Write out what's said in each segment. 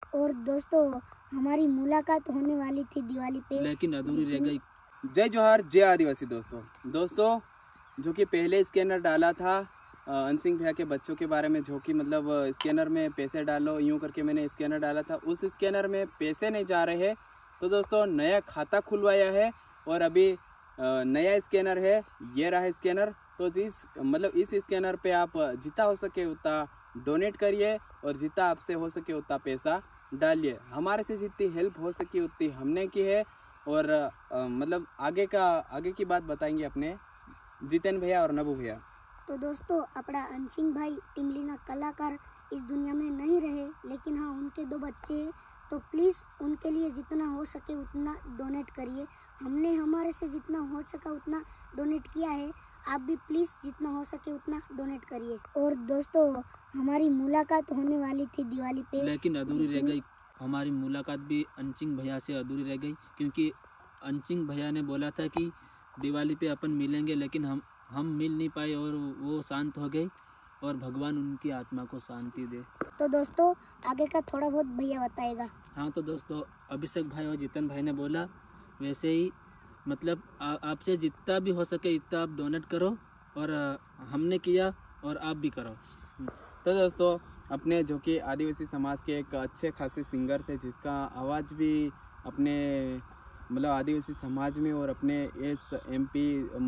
और दोस्तों हमारी मुलाकात होने वाली थी दिवाली पे, लेकिन अधूरी रह गई। जय जोहार, जय आदिवासी दोस्तों जो कि पहले स्कैनर डाला था अनसिंह भैया के बच्चों के बारे में, जो कि मतलब स्कैनर में पैसे डालो यूँ करके मैंने स्कैनर डाला था, उस स्कैनर में पैसे नहीं जा रहे। तो दोस्तों नया खाता खुलवाया है और अभी नया स्कैनर है, ये रहा स्कैनर। तो इस स्कैनर पे आप जितना हो सके उतना डोनेट करिए और जितना आपसे हो सके उतना पैसा डालिए। हमारे से जितनी हेल्प हो सकी उतनी हमने की है। और मतलब आगे की बात बताएंगे अपने जितेन भैया और नबू भैया। तो दोस्तों अपना अनसिंह भाई टिमलीना कलाकार इस दुनिया में नहीं रहे, लेकिन हाँ उनके 2 बच्चे हैं, तो प्लीज़ उनके लिए जितना हो सके उतना डोनेट करिए। हमने हमारे से जितना हो सका उतना डोनेट किया है, आप भी प्लीज़ जितना हो सके उतना डोनेट करिए। और दोस्तों हमारी मुलाकात होने वाली थी दिवाली पे, लेकिन अधूरी रह गई। हमारी मुलाकात भी अनसिंह भैया से अधूरी रह गई, क्योंकि अनसिंह भैया ने बोला था कि दिवाली पे अपन मिलेंगे, लेकिन हम मिल नहीं पाए और वो शांत हो गई। और भगवान उनकी आत्मा को शांति दे। तो दोस्तों आगे का थोड़ा बहुत भैया बताएगा। हाँ तो दोस्तों अभिषेक भाई और जितन भाई ने बोला वैसे ही, मतलब आपसे जितना भी हो सके इतना आप डोनेट करो, और हमने किया और आप भी करो। तो दोस्तों अपने जो कि आदिवासी समाज के एक अच्छे खासे सिंगर थे, जिसका आवाज़ भी अपने मतलब आदिवासी समाज में और अपने एमपी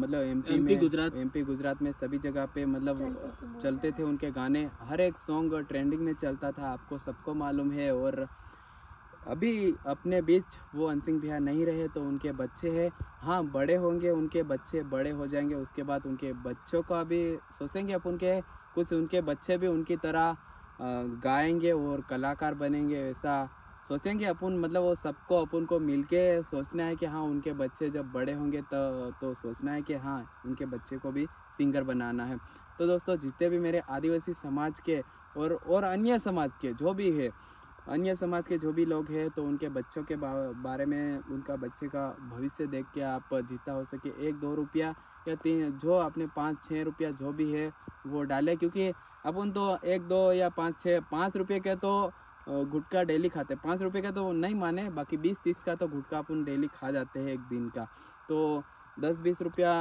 गुजरात में सभी जगह पे मतलब चलते थे। उनके गाने हर एक सॉन्ग ट्रेंडिंग में चलता था, आपको सबको मालूम है। और अभी अपने बीच वो अनसिंह भैया नहीं रहे, तो उनके बच्चे हैं, हाँ बड़े होंगे, उनके बच्चे बड़े हो जाएंगे, उसके बाद उनके बच्चों का भी सोचेंगे अपन के कुछ उनके बच्चे भी उनकी तरह गाएंगे और कलाकार बनेंगे, वैसा सोचेंगे अपन। मतलब वो सबको अपन को मिलके सोचना है कि हाँ उनके बच्चे जब बड़े होंगे तो सोचना है कि हाँ उनके बच्चे को भी सिंगर बनाना है। तो दोस्तों जितने भी मेरे आदिवासी समाज के और अन्य समाज के जो भी है, अन्य समाज के जो भी लोग हैं, तो उनके बच्चों के बारे में, उनका बच्चे का भविष्य देख के आप जितना हो सके 1-2 रुपया या 3 जो आपने 5-6 रुपया जो भी है वो डालें। क्योंकि अपन तो 1-2 या 5 रुपये के तो गुटखा डेली खाते, 5 रुपये का तो नहीं माने, बाकी 20-30 का तो गुटखा अपन डेली खा जाते हैं एक दिन का। तो 10-20 रुपया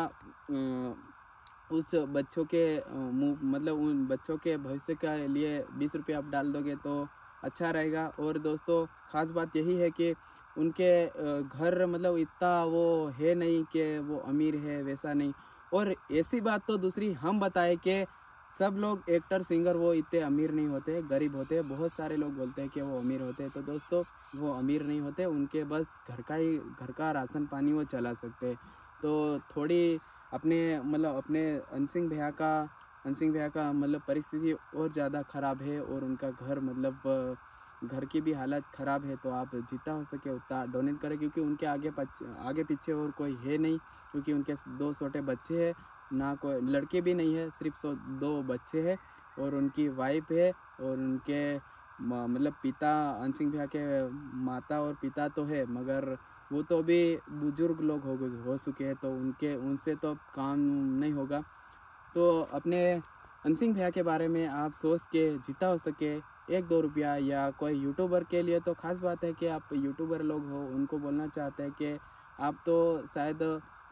उस बच्चों के मतलब उन बच्चों के भविष्य के लिए 20 रुपये आप डाल दोगे तो अच्छा रहेगा। और दोस्तों ख़ास बात यही है कि उनके घर मतलब इतना वो है नहीं कि वो अमीर है, वैसा नहीं। और ऐसी बात तो दूसरी हम बताएं कि सब लोग एक्टर सिंगर वो इतने अमीर नहीं होते, गरीब होते हैं। बहुत सारे लोग बोलते हैं कि वो अमीर होते हैं, तो दोस्तों वो अमीर नहीं होते, उनके बस घर का राशन पानी वो चला सकते हैं। तो थोड़ी अपने अनसिंह भैया का मतलब परिस्थिति और ज़्यादा ख़राब है, और उनका घर मतलब घर की भी हालत ख़राब है। तो आप जितना हो सके उतना डोनेट करें, क्योंकि उनके आगे पीछे और कोई है नहीं, क्योंकि उनके 2 छोटे बच्चे हैं, ना कोई लड़के भी नहीं है, सिर्फ 2 बच्चे हैं। और उनकी वाइफ है, और उनके मतलब पिता अनसिंह भैया के माता और पिता तो है, मगर वो तो अभी बुजुर्ग लोग हो चुके हैं, तो उनसे तो काम नहीं होगा। तो अपने अनसिंह भैया के बारे में आप सोच के जितना हो सके 1-2 रुपया, या कोई यूट्यूबर के लिए तो ख़ास बात है कि आप यूट्यूबर लोग हो, उनको बोलना चाहते हैं कि आप तो शायद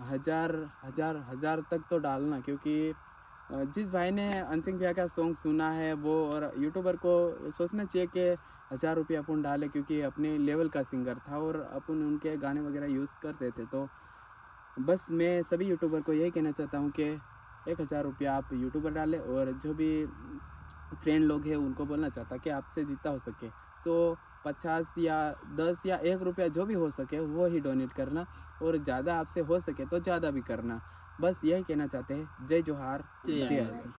हजार तक तो डालना, क्योंकि जिस भाई ने अनसिंह भैया का सॉन्ग सुना है वो, और यूट्यूबर को सोचना चाहिए कि 1000 रुपया अपन डाले, क्योंकि अपने लेवल का सिंगर था और अपन उनके गाने वगैरह यूज़ करते थे। तो बस मैं सभी यूट्यूबर को यही कहना चाहता हूँ कि 1000 रुपया आप यूट्यूबर डालें। और जो भी फ्रेंड लोग हैं उनको बोलना चाहता कि आपसे जितना हो सके 100, 50 या 10 या 1 रुपया जो भी हो सके वो ही डोनेट करना, और ज़्यादा आपसे हो सके तो ज़्यादा भी करना। बस यही कहना चाहते हैं। जय जोहार, जय आदिवासी।